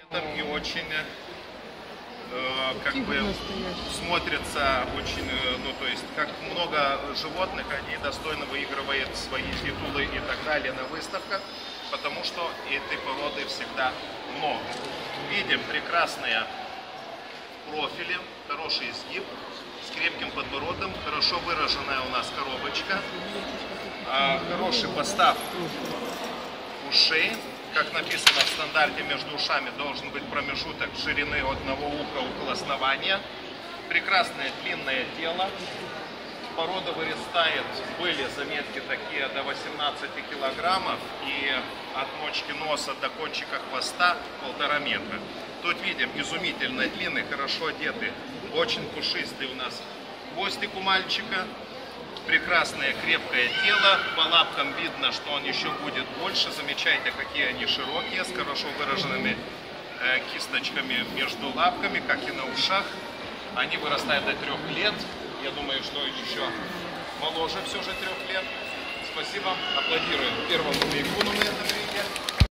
И очень как бы смотрится очень, ну то есть как много животных, они достойно выигрывают свои титулы и так далее на выставках, потому что этой породы всегда много. Видим прекрасные профили, хороший изгиб, с крепким подбородом, хорошо выраженная у нас коробочка, хороший постав ушей. Как написано в стандарте, между ушами должен быть промежуток ширины одного уха около основания. Прекрасное длинное тело. Порода вырастает, были заметки такие, до 18 килограммов. И от мочки носа до кончика хвоста 1,5 метра. Тут видим изумительно длинный, хорошо одетый, очень пушистый у нас хвостик у мальчика. Прекрасное крепкое тело, по лапкам видно, что он еще будет больше. Замечайте, какие они широкие, с хорошо выраженными кисточками между лапками, как и на ушах. Они вырастают до 3 лет. Я думаю, что еще моложе все же 3 лет. Спасибо, аплодируем первому бегуну на этом риге.